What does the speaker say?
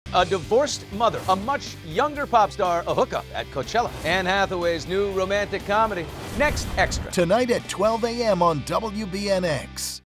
A divorced mother, a much younger pop star, a hookup at Coachella. Anne Hathaway's new romantic comedy. Next Extra. Tonight at 12 a.m. on WBNX.